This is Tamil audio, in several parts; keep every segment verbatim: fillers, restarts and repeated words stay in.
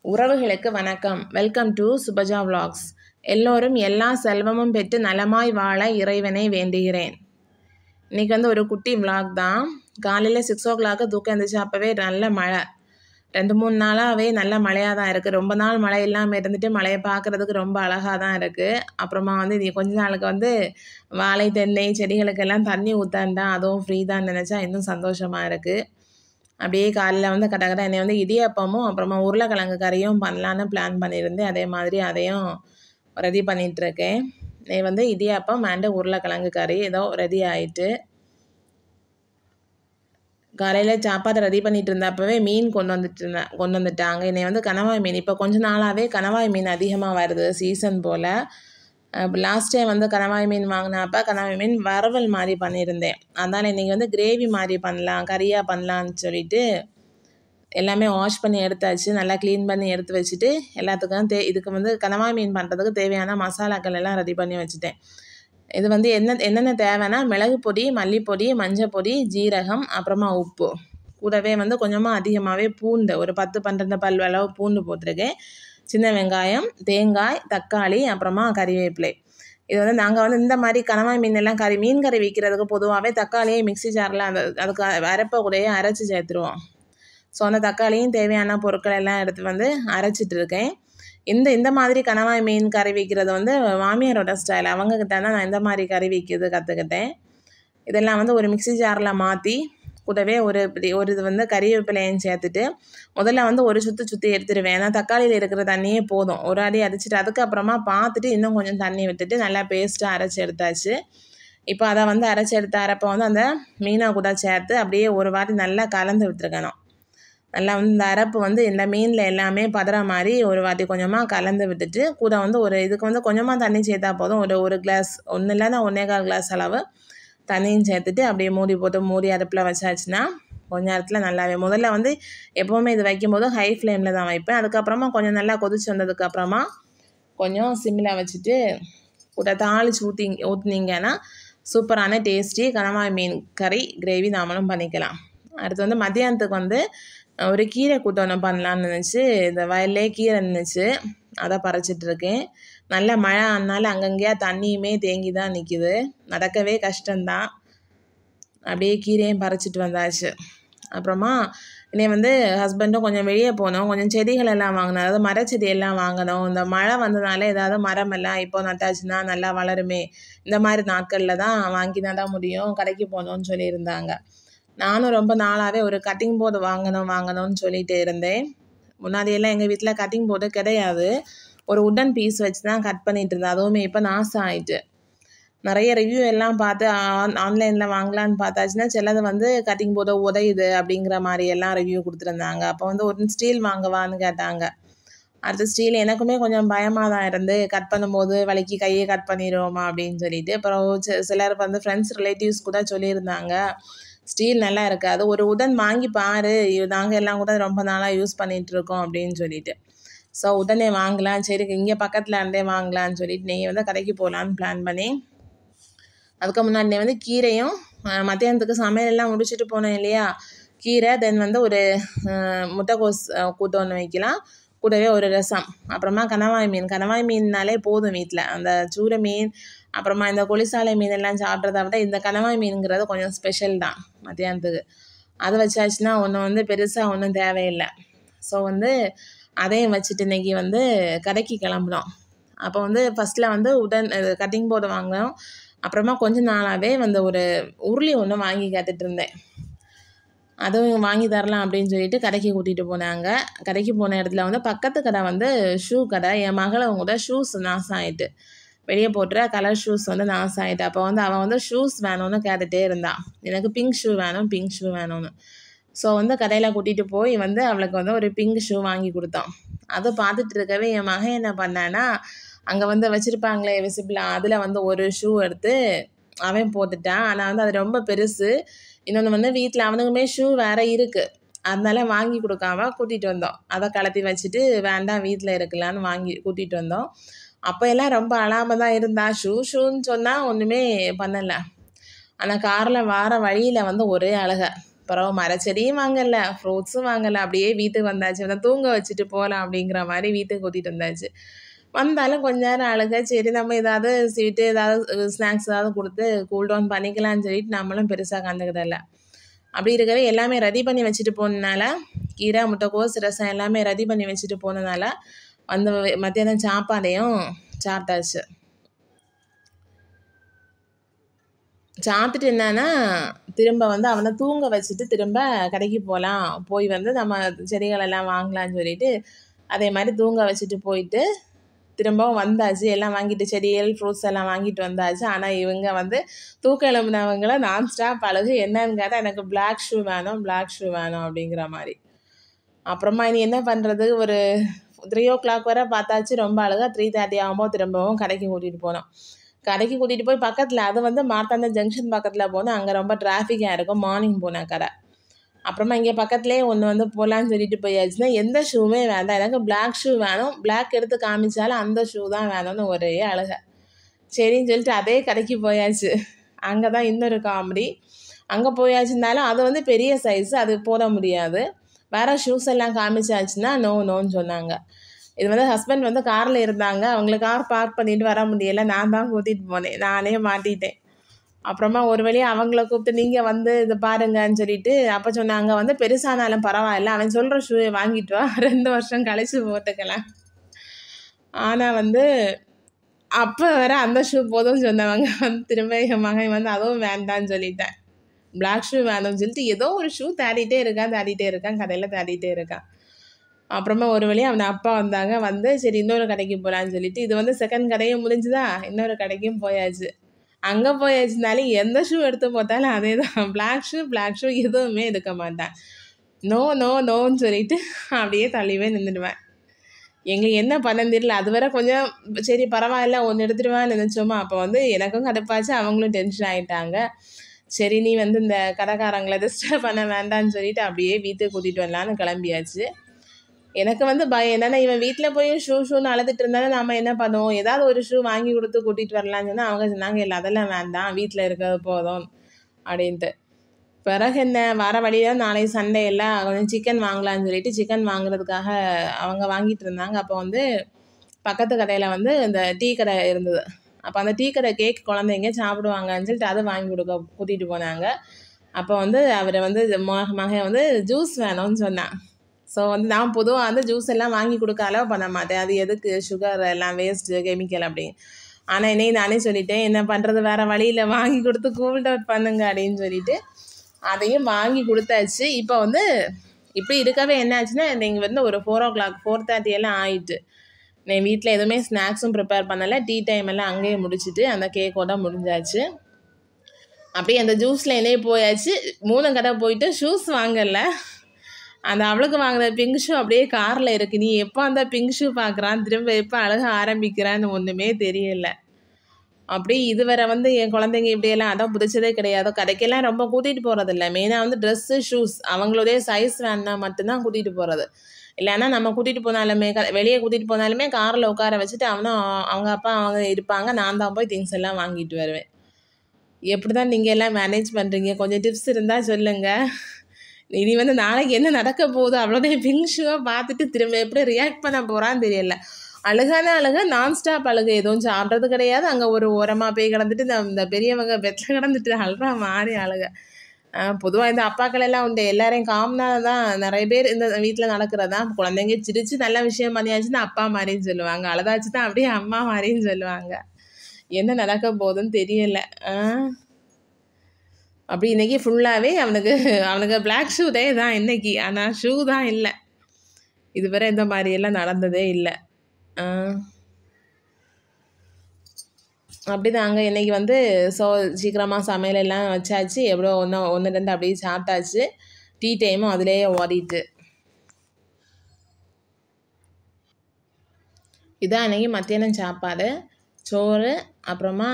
உறவுகளுக்கு வணக்கம். வெல்கம் டு சுபஜா விலாக்ஸ். எல்லோரும் எல்லா செல்வமும் பெற்று நலமாய் வாழ இறைவனை வேண்டுகிறேன். இன்றைக்கி வந்து ஒரு குட்டி விலாக் தான். காலையில் சிக்ஸ் ஓ கிளாக்கு தூக்கம் இருந்துச்சு. அப்போவே நல்ல மழை, ரெண்டு மூணு நாளாகவே நல்ல மழையாக தான் இருக்குது. ரொம்ப நாள் மழை இல்லாமல் இருந்துட்டு மழையை பார்க்குறதுக்கு ரொம்ப அழகாக தான் இருக்குது. அப்புறமா வந்து இது கொஞ்ச நாளுக்கு வந்து வாழை தென்னை செடிகளுக்கெல்லாம் தண்ணி ஊற்றாண்டா அதுவும் ஃப்ரீ தான் நினச்சா இன்னும் சந்தோஷமாக இருக்குது. அப்படியே காலையில் வந்து கட்ட கட்ட என்னை வந்து இடியப்பமும் அப்புறமா உருளைக்கிழங்கு கறியும் பண்ணலான்னு பிளான் பண்ணியிருந்தேன். அதே மாதிரி அதையும் ரெடி பண்ணிகிட்ருக்கேன். நீ வந்து இடியப்பம் அண்டு உருளைக்கிழங்கு கறி ஏதோ ரெடி ஆகிட்டு, காலையில் சாப்பாடு ரெடி பண்ணிகிட்டு இருந்தப்பவே மீன் கொண்டு வந்துட்டு இருந்தேன் கொண்டு வந்துட்டாங்க. என்னை வந்து கணவாய் மீன் இப்போ கொஞ்ச நாளாகவே கணவாய் மீன் அதிகமாக வருது சீசன் போல். லாஸ்ட் டைம் வந்து கணவாய் மீன் வாங்கினப்ப கணவாய் மீன் வறுவல் மாதிரி பண்ணியிருந்தேன். அதனால் இன்றைக்கி வந்து கிரேவி மாதிரி பண்ணலாம், கறியாக பண்ணலான்னு சொல்லிட்டு எல்லாமே வாஷ் பண்ணி எடுத்தாச்சு. நல்லா க்ளீன் பண்ணி எடுத்து வச்சுட்டு எல்லாத்துக்கும் தே இதுக்கு வந்து கணவாய் மீன் பண்ணுறதுக்கு தேவையான மசாலாக்கள் எல்லாம் ரெடி பண்ணி வச்சுட்டேன். இது வந்து என்ன என்னென்ன தேவைன்னா மிளகு பொடி, மல்லிப்பொடி, மஞ்சள் பொடி, ஜீரகம், அப்புறமா உப்பு, கூடவே வந்து கொஞ்சமாக அதிகமாகவே பூண்டு, ஒரு பத்து பன்னெண்டு பல் அளவு பூண்டு போட்டிருக்கேன். சின்ன வெங்காயம், தேங்காய், தக்காளி, அப்புறமா கறிவேப்பிலை. இது வந்து நாங்கள் வந்து இந்த மாதிரி கணவாய் மீன் எல்லாம் கறி மீன் கறி விற்கிறதுக்கு பொதுவாகவே தக்காளியை மிக்சி ஜாரில் அந்த அதுக்கு அரைப்ப கூடயே அரைச்சி சேர்த்துருவோம். ஸோ அந்த தக்காளியும் தேவையான பொருட்கள் எல்லாம் எடுத்து வந்து அரைச்சிட்டு இருக்கேன். இந்த இந்த மாதிரி கணவாய் மீன் கறி விற்கிறது வந்து மாமியாரோட ஸ்டைல். அவங்கக்கிட்ட தான் நான் இந்த மாதிரி கறி விற்கிறது கற்றுக்கிட்டேன். இதெல்லாம் வந்து ஒரு மிக்சி ஜாரில் மாற்றி கூடவே ஒரு ஒரு இது வந்து கறிவேப்பிலையும் சேர்த்துட்டு முதல்ல வந்து ஒரு சுற்றி சுற்றி எடுத்துடுவேன். ஏன்னா தக்காளியில் இருக்கிற தண்ணியே போதும். ஒரு அடி அரைச்சிட்டு அதுக்கப்புறமா பார்த்துட்டு இன்னும் கொஞ்சம் தண்ணி விட்டுட்டு நல்லா பேஸ்ட்டாக அரைச்சி எடுத்தாச்சு. இப்போ அதை வந்து அரைச்சி எடுத்த அரைப்போ வந்து அந்த மீனை கூட சேர்த்து அப்படியே ஒரு வாட்டி நல்லா கலந்து விட்டுருக்கணும். நல்லா வந்து இந்த அரைப்பு வந்து இந்த மீனில் எல்லாமே பதற மாதிரி ஒரு வாட்டி கொஞ்சமாக கலந்து விட்டுட்டு கூட வந்து ஒரு இதுக்கு வந்து கொஞ்சமாக தண்ணி சேர்த்தா போதும். ஒரு ஒரு கிளாஸ் ஒன்று இல்லைன்னா ஒன்றே கால் கிளாஸ் அளவு தண்ணியும் சேர்த்துட்டு அப்படியே மூடி போட்டு மூடி அடுப்பில் வச்சாச்சுன்னா கொஞ்ச நேரத்தில் நல்லாவே, முதல்ல வந்து எப்போவுமே இது வைக்கும்போது ஹை ஃப்ளேமில் தான் வைப்பேன். அதுக்கப்புறமா கொஞ்சம் நல்லா கொதிச்சு வந்ததுக்கப்புறமா கொஞ்சம் சிம்மில் வச்சுட்டு கூட தாளித்து ஊற்றி ஊற்றுனீங்கன்னா சூப்பரான டேஸ்டி கணவாய் மீன் கறி கிரேவி நாமளும் பண்ணிக்கலாம். அடுத்து வந்து மத்தியானத்துக்கு வந்து ஒரு கீரை கூட்டு ஒன்று பண்ணலான்னு நினச்சி இந்த வயல்லே கீரை நின்றுச்சு, அதை பறிச்சிட்ருக்கேன். நல்ல மழை ஆனாலும் அங்கங்கேயா தண்ணியுமே தேங்கி தான் நிற்கிது, நடக்கவே கஷ்டம்தான். அப்படியே கீரையும் பறிச்சிட்டு வந்தாச்சு. அப்புறமா இன்னை வந்து ஹஸ்பண்டும் கொஞ்சம் வெளியே போனோம், கொஞ்சம் செடிகள் எல்லாம் வாங்கினோம், அதாவது மரச்செடி எல்லாம் வாங்கினோம். இந்த மழை வந்ததுனால ஏதாவது மரம் எல்லாம் இப்போ நட்டாச்சுன்னா நல்லா வளருமே, இந்த மாதிரி நாட்களில் தான் வாங்கினா தான் முடியும், கடைக்கு போகணுன்னு சொல்லியிருந்தாங்க. நானும் ரொம்ப நாளாகவே ஒரு கட்டிங் போர்டு வாங்கணும் வாங்கணும்னு சொல்லிட்டு இருந்தேன். முன்னாடியெல்லாம் எங்கள் வீட்டில் கட்டிங் போர்டு கிடையாது, ஒரு உட்டன் பீஸ் வச்சு தான் கட் பண்ணிகிட்டு இருந்தேன். அதுவுமே இப்போ நாசம் ஆகிட்டு. நிறைய ரிவ்யூ எல்லாம் பார்த்து ஆன் ஆன்லைனில் வாங்கலான்னு பார்த்தாச்சுன்னா சிலது வந்து கட்டிங் போர்டு உதையுது அப்படிங்கிற மாதிரி எல்லாம் ரிவ்யூ கொடுத்துருந்தாங்க. அப்போ வந்து ஒரு ஸ்டீல் வாங்கவான்னு கேட்டாங்க. அடுத்த ஸ்டீல் எனக்குமே கொஞ்சம் பயமாக தான் இருந்து, கட் பண்ணும்போது வலிக்கு கையை கட் பண்ணிடுவோமா அப்படின்னு சொல்லிட்டு. அப்புறம் சிலர் வந்து ஃப்ரெண்ட்ஸ் ரிலேட்டிவ்ஸ் கூட சொல்லியிருந்தாங்க ஸ்டீல் நல்லா இருக்காது, ஒரு உடன் வாங்கி பாரு, நாங்கள் எல்லாம் கூட ரொம்ப நாளாக யூஸ் பண்ணிகிட்ருக்கோம் அப்படின்னு சொல்லிட்டு. ஸோ உடனே வாங்கலாம், சரி இங்கே பக்கத்தில் இருந்தே வாங்கலான்னு சொல்லிட்டு நீங்கள் வந்து கடைக்கு போகலான்னு பிளான் பண்ணி, அதுக்கு முன்னாடி வந்து கீரையும் மத்தியானத்துக்கு சமையலெல்லாம் முடிச்சுட்டு போனேன் இல்லையா, கீரை தென் வந்து ஒரு முட்டைக்கோஸ் கூட்டு ஒன்று வைக்கலாம், கூடவே ஒரு ரசம், அப்புறமா கணவாய் மீன். கணவாய் மீன்னாலே போதும் வீட்டில். அந்த சூரை மீன் அப்புறமா இந்த கொளிசாலை மீன் எல்லாம் சாப்பிட்றத விட இந்த கணவாய் மீனுங்கிறது கொஞ்சம் ஸ்பெஷல் தான் மத்தியானத்துக்கு. அதை வச்சாச்சுன்னா ஒன்று வந்து பெருசாக ஒன்றும் தேவையில்லை. ஸோ வந்து அதையும் வச்சுட்டு இன்றைக்கி வந்து கடைக்கு கிளம்புனோம். அப்போ வந்து ஃபஸ்ட்டில் வந்து உடன் கட்டிங் போர்டு வாங்கினோம். அப்புறமா கொஞ்ச நாளாகவே வந்து ஒரு உருளி ஒன்று வாங்கி கேட்டுட்டு இருந்தேன். அதுவும் வாங்கி தரலாம் அப்படின்னு சொல்லிட்டு கடைக்கு கூட்டிகிட்டு போனாங்க. கடைக்கு போன இடத்துல வந்து பக்கத்து கடை வந்து ஷூ கடை. என் மகளை கூட ஷூஸ் நாசம் ஆகிட்டு, வெளியே போட்டுற கலர் ஷூஸ் வந்து நாசம் ஆகிட்டு. அப்போ வந்து அவன் வந்து ஷூஸ் வேணும்னு கேட்டுகிட்டே இருந்தான், எனக்கு பிங்க் ஷூ வேணும் பிங்க் ஷூ வேணும்னு. ஸோ வந்து கடையில் கூட்டிகிட்டு போய் வந்து அவளுக்கு வந்து ஒரு பிங்க் ஷூ வாங்கி கொடுத்தோம். அதை பார்த்துட்டு இருக்கவே என் மகன் என்ன பண்ணான்னா, அங்கே வந்து வச்சுருப்பாங்களே விசிபிளாக, அதில் வந்து ஒரு ஷூ எடுத்து அவன் போட்டுட்டான். ஆனால் வந்து அது ரொம்ப பெருசு. இன்னொன்று வந்து வீட்டில் அவனுக்குமே ஷூ வேறு இருக்குது, அதனால வாங்கி கொடுக்காம கூட்டிகிட்டு வந்தோம். அதை கலத்தி வச்சுட்டு வேண்டாம் வீட்டில் இருக்கலான்னு வாங்கி கூட்டிகிட்டு வந்தோம். அப்போ எல்லாம் ரொம்ப அழாமல் தான் இருந்தா, ஷூ ஷூன்னு சொன்னால் ஒன்றுமே பண்ணலை. ஆனால் காரில் வார வழியில் வந்து ஒரே அழகை பிறகு மரச்செடியும் வாங்கலை, ஃப்ரூட்ஸும் வாங்கலை. அப்படியே வீட்டுக்கு வந்தாச்சு. வந்து தூங்க வச்சுட்டு போகலாம் அப்படிங்கிற மாதிரி வீட்டுக்கு கூட்டிகிட்டு வந்தாச்சு. வந்தாலும் கொஞ்ச நேரம் அழுக. சரி நம்ம ஏதாவது ஸ்வீட்டு ஏதாவது ஸ்நாக்ஸ் ஏதாவது கொடுத்து கூல் டவுன் பண்ணிக்கலாம்னு சொல்லிட்டு நம்மளும் பெருசாக கண்டுக்கிடல. அப்படி இருக்கவே எல்லாமே ரெடி பண்ணி வச்சுட்டு போனதுனால, கீரை, முட்டைக்கோஸ், ரசம் எல்லாமே ரெடி பண்ணி வச்சுட்டு போனதுனால வந்து மத்தியானம் சாப்பாடையும் சாப்பிட்டாச்சு. சாப்பிட்டுட்டு என்னன்னா, திரும்ப வந்து அவனை தூங்க வச்சுட்டு திரும்ப கடைக்கு போகலாம், போய் வந்து நம்ம செடிகளெல்லாம் வாங்கலான்னு சொல்லிட்டு அதே மாதிரி தூங்க வச்சுட்டு போயிட்டு திரும்பவும் வந்தாச்சு. எல்லாம் வாங்கிட்டு செடிகள், ஃப்ரூட்ஸ் எல்லாம் வாங்கிட்டு வந்தாச்சு. ஆனால் இவங்க வந்து தூக்க எழும்பினவங்கள நான் ஸ்டாப் அழகு. என்னன்னு கேட்டால் எனக்கு பிளாக் ஷூ வேணும், பிளாக் ஷூ வேணும் அப்படிங்கிற மாதிரி. அப்புறமா இனி என்ன பண்ணுறது, ஒரு த்ரீ ஓ கிளாக் வரை பார்த்தாச்சு. ரொம்ப அழகாக த்ரீ தேர்ட்டி ஆகும்போது திரும்பவும் கடைக்கு கூட்டிகிட்டு போனோம். கடைக்கு கூட்டிகிட்டு போய் பக்கத்தில், அது வந்து மார்த்தாண்டம் ஜங்ஷன் பக்கத்தில் போனோம். அங்கே ரொம்ப டிராஃபிக்காக இருக்கும். மார்னிங் போனேன் கடை. அப்புறமா இங்கே பக்கத்துலேயே ஒன்று வந்து போகலான்னு சொல்லிட்டு போயாச்சுன்னா, எந்த ஷூவுமே வேண்டாம், எனக்கு பிளாக் ஷூ வேணும், பிளாக் எடுத்து காமிச்சாலும் அந்த ஷூ தான் வேணும்னு ஒரே அழுகை. சரின்னு சொல்லிட்டு அதே கடைக்கு போயாச்சு. அங்கே தான் இன்னொரு காமெடி. அங்கே போயாச்சுருந்தாலும் அது வந்து பெரிய சைஸு, அது போட முடியாது. வேறு ஷூஸ் எல்லாம் காமிச்சாச்சுன்னா நோ நோன்னு சொன்னாங்க. இது வந்து ஹஸ்பண்ட் வந்து காரில் இருந்தாங்க, அவங்களுக்கு கார் பார்க் பண்ணிட்டு வர முடியலை. நான் தான் கூட்டிகிட்டு போனேன், நானே மாட்டிட்டேன். அப்புறமா ஒரு வழியாக அவங்கள கூப்பிட்டு நீங்கள் வந்து இதை பாருங்கன்னு சொல்லிட்டு அப்போ சொன்னாங்க, வந்து பெருசானாலும் பரவாயில்ல, அவன் சொல்கிற ஷூவை வாங்கிட்டு வா, ரெண்டு வருஷம் கழிச்சு போட்டுக்கலாம். ஆனால் வந்து அப்போ வேற அந்த ஷூ போதும்னு சொன்னவங்க வந்து திரும்ப என் மகன் வந்து அதுவும் வேண்டான்னு சொல்லிட்டேன். பிளாக் ஷூ வேணும்னு சொல்லிட்டு ஏதோ ஒரு ஷூ தேடிட்டே இருக்கான் தேடிட்டே இருக்கான் கடையில் தேடிட்டே இருக்கான். அப்புறமா ஒரு வழியாக அவன் அப்பா வந்தாங்க. வந்து சரி இன்னொரு கடைக்கு போகலான்னு சொல்லிட்டு, இது வந்து செகண்ட் கடையும் முடிஞ்சுதா, இன்னொரு கடைக்கும் போயாச்சு. அங்கே போயாச்சுனாலும் எந்த ஷூ எடுத்து போட்டாலும் அதே தான், பிளாக் ஷூ பிளாக் ஷூ எதுவுமே எடுக்க மாட்டேன். நோ நோ நோன்னு சொல்லிட்டு அப்படியே தள்ளிவே நின்றுடுவேன். எங்களுக்கு என்ன பண்ணன்னு தெரியல. அது வரை கொஞ்சம் சரி பரவாயில்ல ஒன்று எடுத்துடுவான்னு நினச்சோமா, அப்போ வந்து எனக்கும் கடுப்பாச்சு, அவங்களும் டென்ஷன் ஆகிட்டாங்க. சரி நீ வந்து இந்த கடைக்காரங்களை டிஸ்டர்ப் பண்ண வேண்டான்னு சொல்லிட்டு அப்படியே வீட்டுக்கு கூட்டிகிட்டு வரலான்னு கிளம்பியாச்சு. எனக்கு வந்து பயம் என்னென்னா, இவன் வீட்டில் போய் ஷூ ஷூன்னு அழுதுட்டு இருந்தாலும் நம்ம என்ன பண்ணுவோம், ஏதாவது ஒரு ஷூ வாங்கி கொடுத்து கூட்டிகிட்டு வரலான்னு சொன்னால் அவங்க சொன்னாங்க, இல்லை அதெல்லாம் வேண்டாம், வீட்டில் இருக்கிறது போதும் அப்படின்ட்டு. பிறகு என்ன, வர வழியாக நாளைக்கு சண்டே எல்லாம் கொஞ்சம் சிக்கன் வாங்கலான்னு சொல்லிட்டு சிக்கன் வாங்குறதுக்காக அவங்க வாங்கிட்டு இருந்தாங்க. அப்போ வந்து பக்கத்து கடையில் வந்து இந்த டீ கடை இருந்தது. அப்போ அந்த டீ கடை கேக் குழந்தைங்க சாப்பிடுவாங்கன்னு சொல்லிட்டு அதை வாங்கி கொடுக்க கூட்டிகிட்டு போனாங்க. அப்போ வந்து அவரை வந்து மகன் வந்து ஜூஸ் வேணும்னு சொன்னான். ஸோ வந்து நான் பொதுவாக வந்து ஜூஸ் எல்லாம் வாங்கி கொடுக்க அலோவ் பண்ண மாட்டேன், அது எதுக்கு சுகர் எல்லாம் வேஸ்ட்டு கெமிக்கல் அப்படின்னு. ஆனால் என்னை நானே சொல்லிட்டேன், என்ன பண்ணுறது, வேறு வழியில் வாங்கி கொடுத்து கூல் டவுன் பண்ணுங்க அப்படின்னு சொல்லிட்டு அதையும் வாங்கி கொடுத்தாச்சு. இப்போ வந்து இப்படி இருக்கவே என்ன ஆச்சுன்னா, நீங்கள் வந்து ஒரு four o'clock four thirty எல்லாம் ஆகிட்டு, நான் வீட்டில் எதுவுமே ஸ்நாக்ஸும் ப்ரிப்பேர் பண்ணலை, டீ டைம் எல்லாம் அங்கேயே முடிச்சுட்டு அந்த கேக்கோட முடிஞ்சாச்சு. அப்படியே அந்த ஜூஸில் என்னையே போயாச்சு. மூணு கடை போயிட்டு ஷூஸ் வாங்கலை, அந்த அவளுக்கு வாங்கின பிங்க் ஷூ அப்படியே காரில் இருக்குது. நீ எப்போ அந்த பிங்க் ஷூ பார்க்குறான், திரும்ப எப்போ அழக ஆரம்பிக்கிறான்னு ஒன்றுமே தெரியலை. அப்படி இதுவரை வந்து என் குழந்தைங்க இப்படியெல்லாம் அதான் பிடிச்சதே கிடையாது. கடைக்கெல்லாம் ரொம்ப கூட்டிகிட்டு போகிறதில்ல. மெயினாக வந்து ட்ரெஸ்ஸு, ஷூஸ் அவங்களுடைய சைஸ் வேணுன்னா மட்டும்தான் கூட்டிகிட்டு போகிறது. இல்லைன்னா நம்ம கூட்டிகிட்டு போனாலுமே க வெளியே கூட்டிகிட்டு போனாலுமே காரில் உட்கார வச்சுட்டு அவனும் அவங்க அப்பா அவங்க இருப்பாங்க, நான் தான் போய் திங்ஸ் எல்லாம் வாங்கிட்டு வருவேன். எப்படி தான் நீங்கள் எல்லாம் மேனேஜ் பண்ணுறீங்க, கொஞ்சம் டிப்ஸ் இருந்தால் சொல்லுங்கள். இனி வந்து நாளைக்கு என்ன நடக்க போகுது, அவ்வளோதான் பிங்க் ஷூவை பார்த்துட்டு திரும்ப எப்படி ரியாக்ட் பண்ண போகிறான்னு தெரியல. அழுகான அழுக, நான்ஸ்டாப் அழுக, எதுவும் சாப்பிட்றது கிடையாது. அங்கே ஒரு ஓரமாக போய் கிடந்துட்டு இந்த இந்த பெரியவங்க பெட்டில் கிடந்துட்டு அழுறா மாறி அழுக. பொதுவாக இந்த அப்பாக்கள் எல்லாம் உண்டு, எல்லாரையும் காமனாக தான் நிறைய பேர் இந்த வீட்டில் நடக்கிறது தான். குழந்தைங்க சிரித்து நல்ல விஷயம் பண்ணியாச்சுன்னா அப்பா மாதிரின்னு சொல்லுவாங்க, அழுதாச்சு தான் அப்படியே அம்மா மாதிரின்னு சொல்லுவாங்க. என்ன நடக்க போகுதுன்னு தெரியல. அப்படி இன்றைக்கி ஃபுல்லாகவே அவனுக்கு அவனுக்கு பிளாக் ஷூ டே தான் இன்றைக்கி. ஆனால் ஷூ தான் இல்லை, இதுவரை இந்த மாதிரியெல்லாம் நடந்ததே இல்லை. அப்படி தான் அங்கே இன்றைக்கி வந்து ஸோ சீக்கிரமாக சமையல் எல்லாம் வச்சாச்சு, எவ்வளோ ஒன்று ஒன்று ரெண்டு அப்படியே சாப்பிட்டாச்சு. டீ டைமும் அதிலேயே ஓடிட்டு. இதான் இன்றைக்கி மத்தியானம் சாப்பாடு, சோறு, அப்புறமா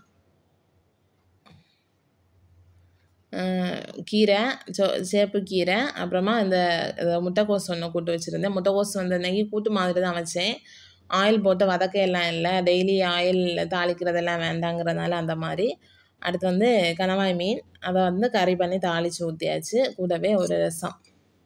கீரை, சோ சேப்பு கீரை, அப்புறமா இந்த முட்டைக்கோஸ் ஒன்று கூட்டு வச்சுருந்தேன். முட்டைக்கோஸ் வந்து இன்றைக்கி கூட்டு மாதிரி தான் வச்சேன், ஆயில் போட்டு வதக்க எல்லாம் இல்லை, டெய்லி ஆயில் தாளிக்கிறதெல்லாம் வேண்டாங்கிறதுனால அந்த மாதிரி. அடுத்து வந்து கணவாய் மீன் அதை வந்து கறி பண்ணி தாளித்து ஊற்றியாச்சு. கூடவே ஒரு ரசம்.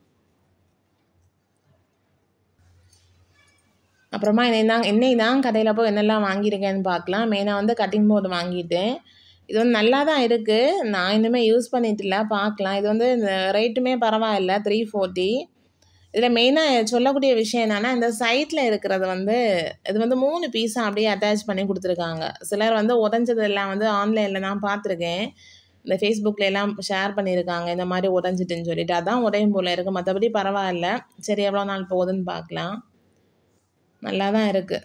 அப்புறமா இன்னை தான் இன்னைக்கு தான் கடையில் போய் என்னெல்லாம் வாங்கியிருக்கேன்னு பார்க்கலாம். மெயினாக வந்து கட்டிங் போர்டு வாங்கிட்டேன். இது வந்து நல்லா தான் இருக்குது. நான் இன்னுமே யூஸ் பண்ணிட்டு இல்லை, பார்க்கலாம். இது வந்து இந்த ரேட்டுமே பரவாயில்ல, த்ரீ ஃபோர்ட்டி. இதில் மெயினாக சொல்லக்கூடிய விஷயம் என்னென்னா, இந்த சைட்டில் இருக்கிறது வந்து இது வந்து மூணு பீஸாக அப்படியே அட்டாச் பண்ணி கொடுத்துருக்காங்க. சிலர் வந்து உடஞ்சது எல்லாம் வந்து ஆன்லைனில் நான் பார்த்துருக்கேன். இந்த ஃபேஸ்புக்கில் எல்லாம் ஷேர் பண்ணியிருக்காங்க, இந்த மாதிரி உடஞ்சிட்டுன்னு சொல்லிட்டு. அதான் உடையும் போல் இருக்குது, மற்றபடி பரவாயில்ல. சரி எவ்வளோ நாள் போகுதுன்னு பார்க்கலாம். நல்லா தான் இருக்குது.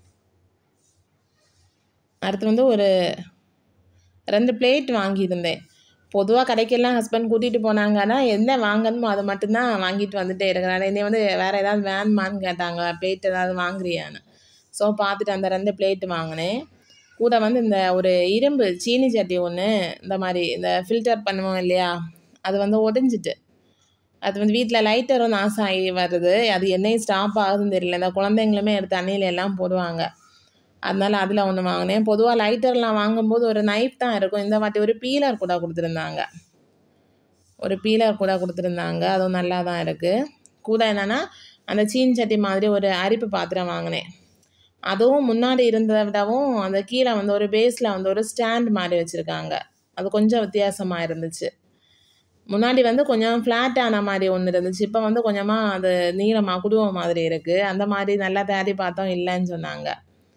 அடுத்து வந்து ஒரு ரெண்டு பிளேட் வாங்கியிருந்தேன். பொதுவாக கடைக்கெல்லாம் ஹஸ்பண்ட் கூட்டிகிட்டு போனாங்கன்னா என்ன வாங்கணுமோ அதை மட்டும்தான் வாங்கிட்டு வந்துட்டே இருக்கிறாங்க. என்னை வந்து வேறு ஏதாவது வேணுமான்னு கேட்டாங்க, பிளேட் ஏதாவது வாங்குறியான்னு. ஸோ பார்த்துட்டு அந்த ரெண்டு பிளேட்டு வாங்கினேன். கூட வந்து இந்த ஒரு இரும்பு சீனி சட்டி ஒன்று, இந்த மாதிரி இந்த ஃபில்டர் பண்ணுவோம் இல்லையா, அது வந்து உடஞ்சிட்டு. அது வந்து வீட்டில் லைட்டரும் நாசம் ஆகி வருது. அது என்னையும் ஸ்டாப் ஆகுதுன்னு தெரியல. இந்த குழந்தைங்களுமே எடுத்து தண்ணியில் எல்லாம் போடுவாங்க. அதனால அதில் ஒன்று வாங்கினேன். பொதுவாக லைட்டர்லாம் வாங்கும்போது ஒரு நைஃப் தான் இருக்கும். இந்த வாட்டி ஒரு பீலர் கூட கொடுத்துருந்தாங்க. ஒரு பீலர் கூட கொடுத்துருந்தாங்க. அதுவும் நல்லா தான் இருக்குது. கூட என்னென்னா அந்த சீனி சட்டி மாதிரி ஒரு அரிப்பு பாத்திரம் வாங்கினேன். அதுவும் முன்னாடி இருந்ததை விடவும் அந்த கீழே வந்து ஒரு பேஸில் வந்து ஒரு ஸ்டாண்ட் மாதிரி வச்சுருக்காங்க. அது கொஞ்சம் வித்தியாசமாக இருந்துச்சு. முன்னாடி வந்து கொஞ்சம் ஃப்ளாட்டான மாதிரி ஒன்று இருந்துச்சு. இப்போ வந்து கொஞ்சமாக அது நீளமாக குடுவம் மாதிரி இருக்குது. அந்த மாதிரி நல்லா தேடி பார்த்தோம், இல்லைன்னு சொன்னாங்க.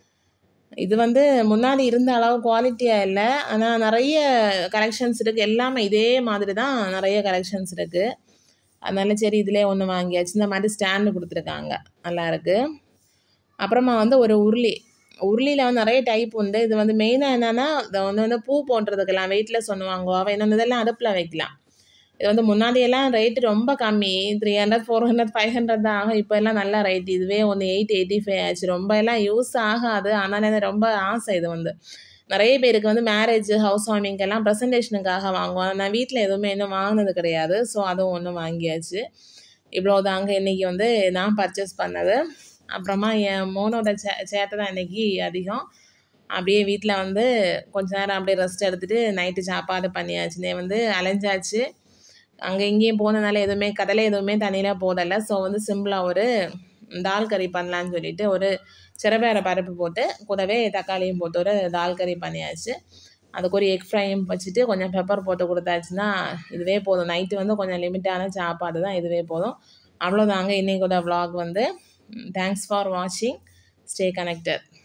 இது வந்து முன்னாடி இருந்த அளவு குவாலிட்டியாக இல்லை, ஆனால் நிறைய கலெக்ஷன்ஸ் இருக்குது. எல்லாமே இதே மாதிரி தான் நிறைய கலெக்ஷன்ஸ் இருக்குது. அதனால சரி இதிலே ஒன்று வாங்கியாச்சு. இந்த மாதிரி ஸ்டாண்டு கொடுத்துருக்காங்க, நல்லாயிருக்கு. அப்புறமா வந்து ஒரு உருளி. உருளியில் வந்து நிறைய டைப் உண்டு. இது வந்து மெயினாக என்னென்னா, இதை ஒன்று வந்து பூ போடுறதுக்கெல்லாம் வெயிட்லெஸ் ஒன்று வாங்குவோம். இன்னொன்று இதெல்லாம் அடுப்பில் வைக்கலாம். இது வந்து முன்னாடியெல்லாம் ரேட்டு ரொம்ப கம்மி, three hundred four hundred five hundred தான் ஆகும். இப்போ எல்லாம் நல்ல ரேட். இதுவே ஒன்று எயிட் எயிட்டி ஃபைவ் ஆச்சு. ரொம்ப எல்லாம் யூஸ் ஆகாது. ஆனால் எனக்கு ரொம்ப ஆசை. இது வந்து நிறைய பேருக்கு வந்து மேரேஜ், ஹவுஸ் வார்மிங்கெல்லாம் ப்ரெசன்டேஷனுக்காக வாங்குவோம். நான் வீட்டில் எதுவுமே இன்னும் வாங்கினது கிடையாது. ஸோ அதுவும் ஒன்று வாங்கியாச்சு. இவ்வளோ தாங்க இன்றைக்கி வந்து நான் பர்ச்சேஸ் பண்ணது. அப்புறமா என் மோனோட சே சேட்டை தான் இன்றைக்கி அதிகம். அப்படியே வீட்டில் வந்து கொஞ்ச நேரம் அப்படியே ரெஸ்ட் எடுத்துகிட்டு நைட்டு சாப்பாடு பண்ணியாச்சுன்னே வந்து அலைஞ்சாச்சு. அங்கே இங்கேயும் போனதுனால எதுவுமே கடலை எதுவுமே தண்ணியில் போடலை. ஸோ வந்து சிம்பிளாக ஒரு தால் கறி பண்ணலான்னு சொல்லிட்டு ஒரு சிறவேற பருப்பு போட்டு கூடவே தக்காளியும் போட்டு ஒரு தால் கறி பண்ணியாச்சு. அதுக்கு ஒரு எக் ஃப்ரையும் வச்சுட்டு கொஞ்சம் பெப்பர் போட்டு கொடுத்தாச்சுன்னா இதுவே போதும். நைட்டு வந்து கொஞ்சம் லிமிட்டான சாப்பாடு தான், இதுவே போதும். அவ்வளோதாங்க இன்றைக்கோட vlog வந்து. தேங்க்ஸ் ஃபார் வாட்சிங். Stay connected.